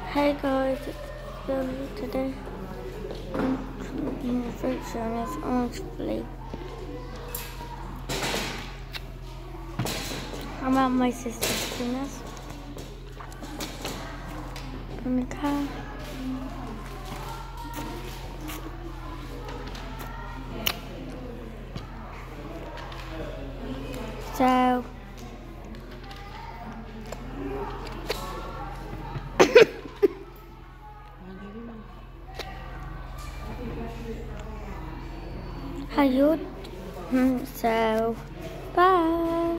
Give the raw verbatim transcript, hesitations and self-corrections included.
Hey guys, it's Billy. Today I'm making a fruit showing this orange flea. I'm at my sister's dinners in the car. So how you? So bye.